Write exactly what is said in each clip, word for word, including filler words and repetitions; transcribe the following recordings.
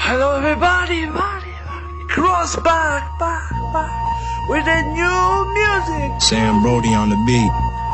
Hello everybody, everybody, everybody. Cross back, back, back with the new music. Sam Brody on the beat.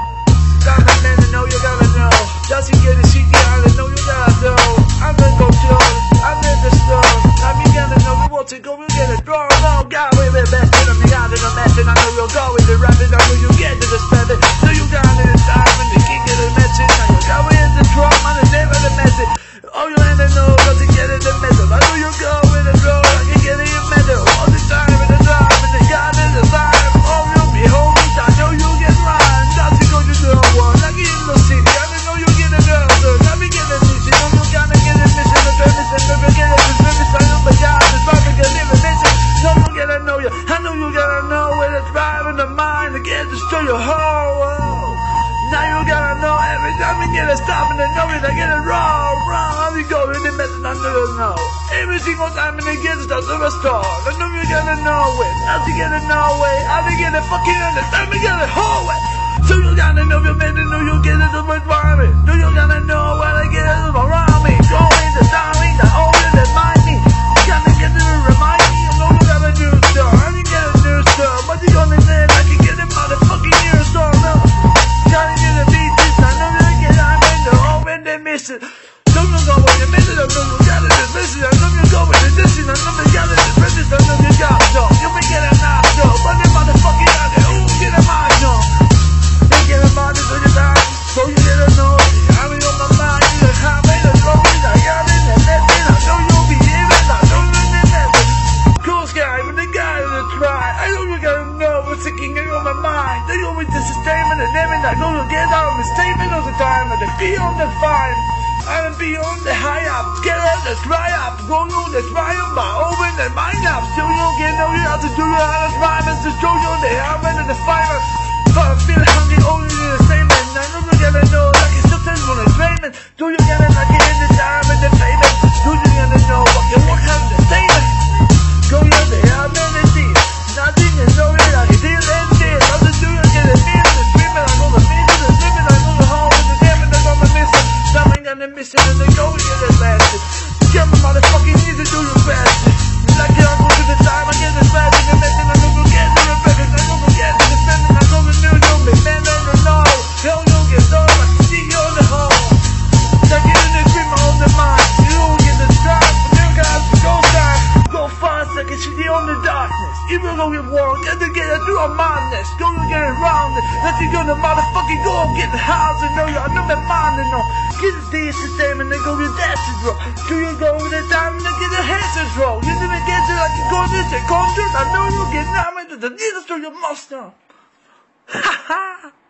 Gotta man, I know you gotta know. Just to get a C D, I know you gotta know. I'm gonna go to I'm in the store. Now me gotta know we want to go, we get a draw. No, God, wait, wait, wait. I'm got in a mess, and I know you'll go with the rabbit. I know you get to the spending. So you got in the time and the kick of the message. Now you go in the drum and the name of the message. Oh, you ain't know got to get in the middle. I know you go with the draw, I can get in your middle. All the time in the time, and the God in the time. Oh, you'll be homies, I know you get mine. That's to go to the one. I get in the city, I know you get a girl. So let me get a mission. I know you gotta get a mission. The premise and never get a premise. I know my God is about to get in the mission. No, you gotta know you. I know you gotta know where the drive in the mind to get destroy your whole world. Now you gotta know every time you get a stop and then know it, I get it wrong, wrong. How you go in the mess and I never know. Every single time and it gets to the store. I know you gotta know it. How you get it know it. How you get it fucking understand me, get it whole way. So you gotta know your man, know you get it to my environment. Do you gotta know when I get it around me. Go in the timing, the older than mind me. You gotta get it to remind me. You know you gotta do stuff. How you get a new stuff? What you gonna say? I can get it motherfucking years so no. Gotta get a beat this, I know that I get I'm in the home and they miss it. Don't you go with the mission, I know you gotta dismiss it. I know you go with the distance, I know you gotta dismiss it. I know you got so you may get a knock so but the motherfucking out there, ooh, get a mind so they get a mind so you die, so you get a know. I'm in on my mind, you can have it, I know it, I got it, and that's it. I know you'll be even, I know you'll be messing. Cool sky, with the guy to try. I know you gotta know what's thinking on my mind. They go with the sustainment and everything. I know you'll get out of the statement all the time. And the beyond the fine. I'm beyond the high up. Get out the dry up. Going on the dry up. By open the mind up. Still you get know you have to do your other time. And to show you the helmet and the fire. But I feel hungry only in the statement. I know you gotta know like it's sometimes when it's raining. Do you gotta like it in the time and the payment? Do you gotta know what you work out the statement? Go in the helmet and see. Nothing is over it, I can feel and feel. Nothing to you, get a feel, the dreaming, I know the feeling, the dreaming, I know the home, and the damn, and I know the missing. Something on the mission, and they go get it lasted. Get my motherfucking need to do your best. Like I go to the time, I get the fast, and the messing, I know you get the record, I know you get the defending, I know the new, you make man, I don't know. Hell, you get so, I can see you in the hole. Take it in the dream, on the mind. You don't get the drive, but you guys go time. Go fast, I can see the on the darkness. Even though you walk, and to get it through a madness. Go and get it round it. That you gonna motherfucking go and get the house and know you. I know my mind and know. Get a decent time and then go to that to draw. Do you go with the time and then get the hands to draw? You didn't get it like you go to the concert. I know you get now into the needles to your must know. Ha ha!